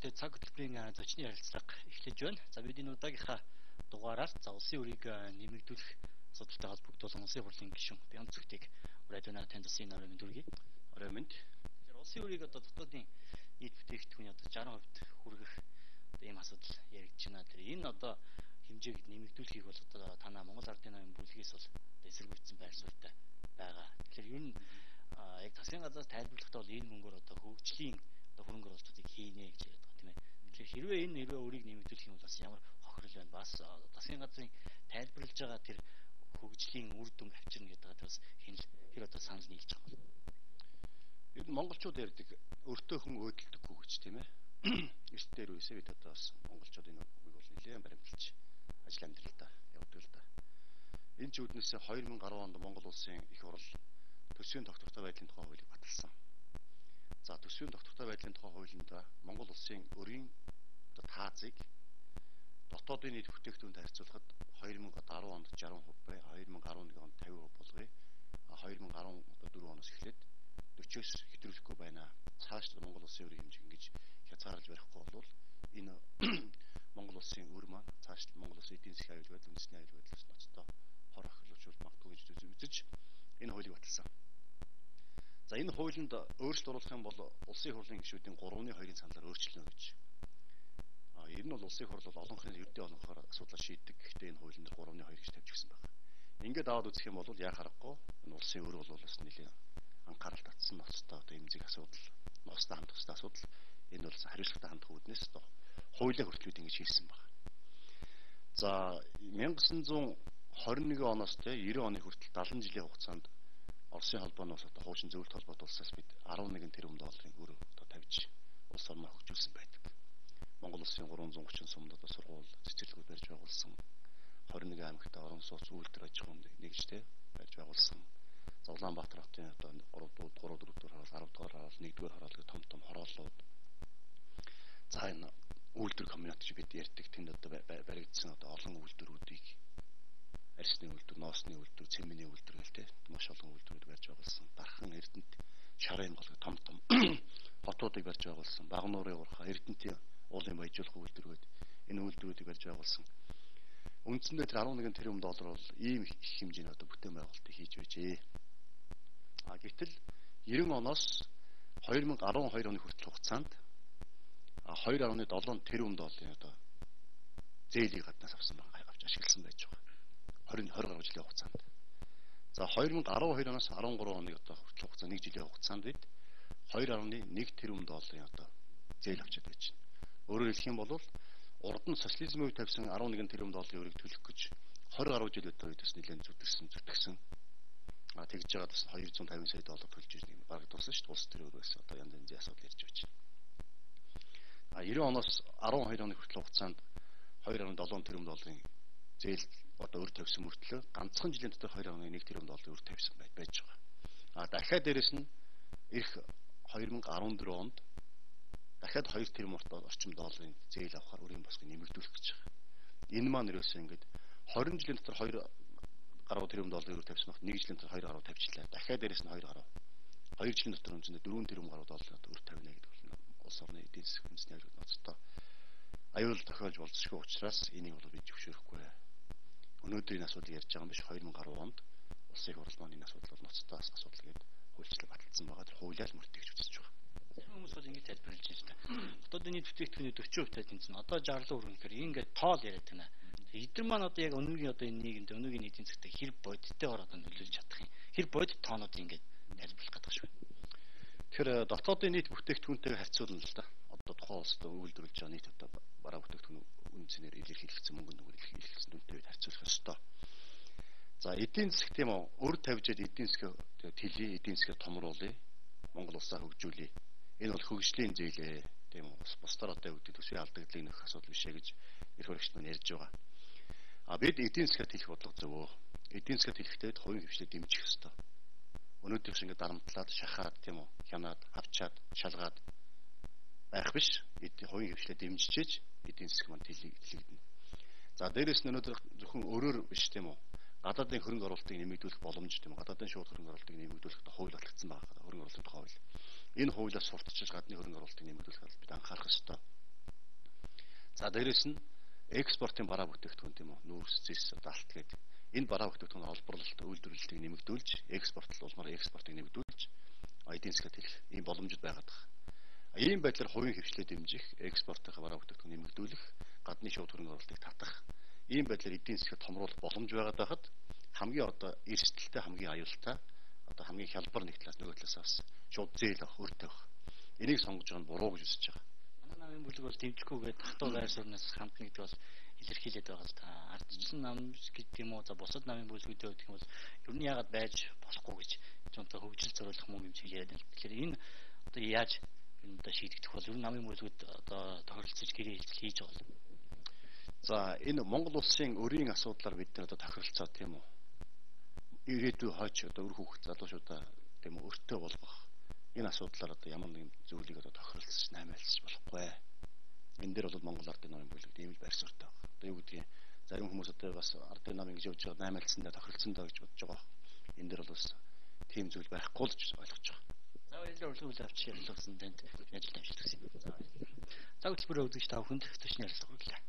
сонсогчдод цаг хөтөлбөрийн зочны ярилцлага эхлэж байна. За бид энэ удаагийнхаа дугаараар улсын өрийг нэмэгдүүлэх асуудалтай холбогдуулан улсын хурлын гишүүн Бян Цүгтийг радионаа танд засгийн оройн дүргий. Орой мэнд. Тэгэхээр улсын өрийг дотоодын нийт бүтээгдэхүүний 60% хүргэх ийм асуудал яригдж байна. Тэр энэ хэмжээг нэмэгдүүлэхийг бол танаа Монгол Ардын намын бүлгээс бол эсэргүүцсэн байр суурьтай байгаа. Тэгэхээр энэ яг засгийн газраас тайлбарлахдаа бол энэ мөнгөөр хөгжлийн хөрөнгө оруулалтыг хийнэ гэж яриад байгаа тийм ээ. Тэгэхээр хэрвээ энэ өрийг нэмэгдүүлэх юм бол бас ямар хохирол байна. Бас засгийн газрын тайлбарлаж байгаа тэр хөгжлийн үр дүн авчирна гэдэг бас хэр санал нийлж байгаа юм. Ер нь монголчууд ярьдаг өртөө хүн өөдөлдөггүй гэж тийм ээ. Эрт дээр үесээ бид бас монголчууд энэ үгийг бол нэлээд баримталж ажил амьдралдаа явуулдаг л да. Энэ ч үүднээсээ 2010 онд Монгол улсын их хурл төсвийн тогтвортой байдлын тухай хуулийг баталсан. За төсвийн тогтвортой байдлын тухай хуулинд Монгол улсын өрийн таазыг дотоодын нийт бүтээгдэхүүнтэй харьцуулахад 2010 онд 60% бай, 2011 онд 50% болгоё. 2014 оноос эхлээд 40-оос хэтрүүлэхгүй байна. Цааш Монгол улсын өрийн хэмжээ ингэж хязгаарлаж барихгүй бол энэ Монгол улсын өр маань цааш Монгол улсын эдийн засгийн аюул байдал, үндэсний аюул байдлаас ноцтой хор охирлуулж магадгүй гэж үзэж энэ хуулийг баталсан. За энэ хуулинд өөрчлөлт оруулах юм бол улсын хурлын гишүүдийн 3/2-ын саналаар өөрчлөнө гэж. Ер нь бол улсын хурл бол олонхын ердийн олонхоор асуудлаа шийддэг. Гэхдээ энэ хуулинд 3/2 гэж тавьж гисэн байна. Ингээд аваад үзэх юм бол яа харахгүй энэ улсын өр бол бас нэлээд анхаарал татсан ноцтой эмзэг асуудал, ноцтой хандах хэвээр асуудал. Энэ бол хариуцлагатай хандах үүднээс хуулиа хүртэл ингэж хийсэн байна. За 1921 оноос 90 оны хүртэл 70 жилийн хугацаанд Оросын холбооноос хуучин зөвлөлт холбоот улсаас бид 11 тэрбум долларын өр тавьж улс орноо хөгжүүлсэн байдаг. Монгол улсын 330 сумд сургууль, цэцэрлэгүүд барьж байгуулсан. 21 аймагт орон сууц үйлдвэр аж ахуйн нэгжтэй барьж байгуулсан. За Улаанбаатар хотын 3 дугаар, 4 дугаар хороол, 10 дугаар хороол, 1 дугаар хороол гэх том хорооллууд. За энэ үйлдвэр комбинат бид ярьдаг тэнд баригдсан олон үйлдвэрүүдийг арьсны үйлдвэр, ноосны үйлдвэр, цементний үйлдвэр гэлтэй маш олон үйлдвэрүүд барьж байгуулсан. Дархан Эрдэнэт шарын голыг том хотуудыг барьж байгуулсан. Багнуурын урхаа Эрдэнэтийн уулын баяжуулах үйлдвэрүүд энэ үйлдвэрүүдийг барьж байгуулсан. Үндсэндээ тэр 11 тэрбум доллар бол ийм их хэмжээний бүтээн байгуулалтыг хийж байжээ. Гэтэл 90 оноос 2012 оны хүртэл хугацаанд 2.7 тэрбум долларын зээлийг гаднаас авсан байгаа, авч ашигласан байж байгаа. 20 гаруй жилийн хугацаанд. За 2012 оноос 13 оны хүртэл хугацаа 1 жилийн хугацаанд бид 2.1 тэрбум долларын зээл авчиад байж байна. Өөрөөр хэлэх юм бол урд нь социализмын үед тавьсан 11 тэрбум долларын өрийг төлөх гэж 20 гаруй жил өдөөс нэлээд зүтгэсэн. Тэгж байгаа бас 250 сая доллар төлж ирнэ юм барагдуулсан шүү дээ. Улс төр өөр байсан. Янз янзын асуудал ярьж байж байна. 90 оноос 12 оны хүртэл хугацаанд 2.7 тэрбум долларын зээл өр тавьсан мөртлөө ганцхан жилийн дотор 2.1 тэрбум долларын өр тавьсан байж байгаа. Дахиад дээрэс нь эх 2014 онд дахиад 2 тэрбум орчим долларын зээл авахар өрийн босгыг нэмэгдүүлэх гэж байгаа. Энэ маань ерөөсөө ингээд 20 жилийн дотор 2 гаруй тэрбум долларын өр тавьсан багт 1 жилийн дотор 2 гаруй тавьчихлаа. Дахиад дээрэс нь 2 гаруй. 2 жилийн дотор үнэндээ 4 тэрбум гаруй долларын өр тавина гэдэг бол улс орны эдийн засгийн үндэсний аюул ноцтой аюул тохиолж болзошгүй учраас энийг бол бид зөвшөөрөхгүй. Өнөөдрийн асуудал ярьж байгаа юм биш 2010 онд улсын хурл маань энэ асуудал бол ноцтой асуудал гэдэг хуульчлал баталсан байгаа. Тэр хуулиар мөрдөгч үзэж байгаа. Хүмүүс бол ингэж тайлбарлаж байна. Хотод нийт бүтээгдэхүүний 40% тэнцэн. Одоо 60 хүрнэ гэхээр ингээд тоол яриад байна. Эдгээр маань яг өнөөгийн энэ нийгэмд өнөөгийн эдийн засгт хэр бодиттой ороод нөлөөлж чадах юм. Хэр бодит тоонууд ингээд тайлбарлах гэдэг шүү. Тэгэхээр дотоодын нийт бүтээгдэхүүнтэйг харьцуулна л да. Одоо тухайн улсад үйлдвэрлэж байгаа нийт бараа бүтээгдэхүүн үнцээр илэрхийлэгдсэн мөнгөнд илэрхийлэгдсэн дүнтэй харьцуулах ёстой. За эдийн засаг тийм үү өр тавьжээд эдийн засгийг тэлээ, эдийн засгийг томруулъя. Монгол улсаа хөгжүүлье. Энэ бол хөгжлийн зээлээ тийм үү. Бусдаар одоо үүдээ төсвийн алдагдлыг нөх асуудал бишээ гэж эрх баригчид маань ярьж байгаа. Бид эдийн засгийг тэлэх бодлого зөвөө. Эдийн засгийг тэлэхдээ хувийн хвшлийг дэмжих ёстой. Өнөөдөр шиг ингээд дарамтлаад, шахаад тийм үү, хянаад, авчаад, шалгаад байх биш. Хувийн хвшлээ дэмжижээж эдийн засаг маань тэлэгдэнэ. За дээрэс нь өнөөдөр зөвхөн өрөөр биш тийм үү. Гадаадын хөрөнгө оруулалтыг нэмэгдүүлэх боломж тийм үү. Гадаадын шууд хөрөнгө оруулалтыг нэмэгдүүлэх хууль батлагдсан байгаа. Хөрөнгө оруулалтын хууль. Энэ хуулиас сурталчилж гадны хөрөнгө оруулалтыг нэмэгдүүлэхэд бид анхаарах ёстой. За дээрэс нь экспортын бараа бүтээгдэхүүн тийм үү? Нүүрс, зэс, далт гэдэг. Энэ бараа бүтээгдэхүүн олборлолт, үйлдвэрлэлтийг нэмэгдүүлж, экспортлол улмаар экспортыг нэмэгдүүлж, эдийн засгад хэлэх ийм боломжууд байгаад байгаа. Ийм байдлаар хувийн хвшлээ дэмжих, экспортын бараа бүтээгдэхүүн нэмэгдүүлэх, гадны шууд хөрөнгө оруулалтыг татах. Ийм байдлаар эдийн засгад томруулах боломж байгаад байхад хамгийн одоо эрсдэлтэй, хамгийн аюултай, одоо хамгийн хялбар нэг талаас нөгөө талаас бас шууд зээл авах, өртөө авах. Энийг сонгож байгаа нь буруу гэж үзэж байгаа. Манай намын бүлэг бол дэмжихгүйгээд хатуу байр суурнаас хамт нэгдэг бол илэрхийлээд байгаа л та. Ардчилсан нам гэдэг юм уу, за бусад намын бүлгүүдээ гэх юм бол ер нь яагаад байж болохгүй гэж зөнтэй хөгжил зориулах мөн юм шиг яриад байна. Тэгэхээр энэ одоо яаж энэ одоо шийдэгдэх бол ер нь намын бүлгүүд одоо тохиролцож гэрээ хэлцэл хийж байгаа юм. За энэ Монгол улсын өрийн асуудлаар бид нар одоо тохиролцоо тийм үү? Ирээдүйн хойч одоо өр хүүхэд залуучуудаа тийм үү өртөө болгох энэ асуудлаар одоо ямар нэгэн зүйлийг одоо тохиролцож наймаалцж болохгүй. Энэ дээр бол Монгол Ардын намын бүлэгт ийм л байр суурьтай байна. Одоо юу гэдгийг зарим хүмүүс одоо бас Ардын нам ингэж явж байгаа наймаалцсандаа тохиролцсондоо гэж бодож байгаа. Энэ дээр бол бас тийм зүйл байхгүй л гэж ойлгож байгаа. За баярлалаа үйл авч ярилцсан танд ажил амжилт хүсье. За хөтөлбөрөө үзэж та бүхэнд төчний ярилцлага хүргэлээ.